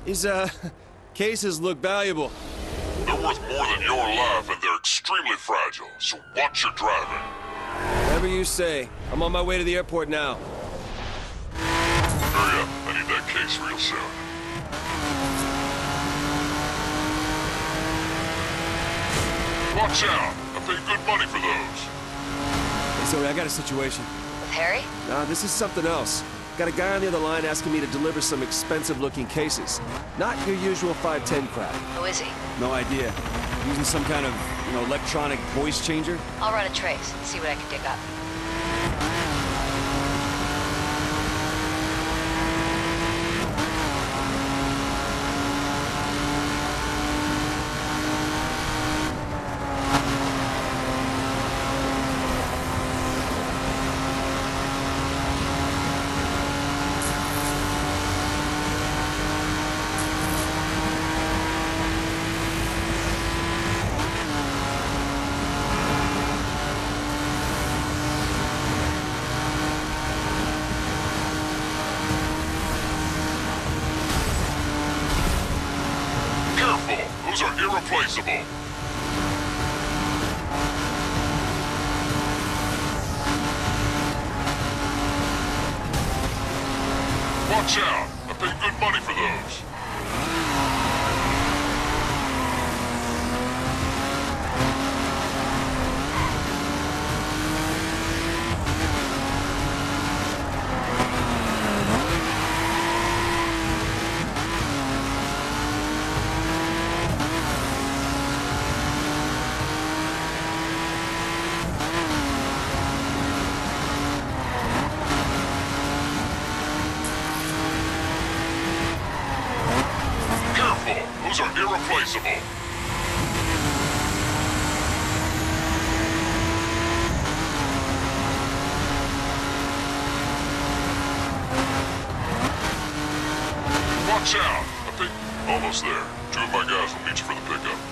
These, cases look valuable. They're worth more than your life, and they're extremely fragile, so watch your driving. Whatever you say. I'm on my way to the airport now. Hurry up. I need that case real soon. Watch out. I paid good money for those. Hey, Zoe, I got a situation. With Harry? Nah, this is something else. Got a guy on the other line asking me to deliver some expensive-looking cases. Not your usual 510 crap. Who is he? No idea. Using some kind of, electronic voice changer? I'll run a trace, see what I can dig up. Those are irreplaceable. Watch out! I paid good money for those. Those are irreplaceable. Watch out! I think... Almost there. Two of my guys will meet you for the pickup.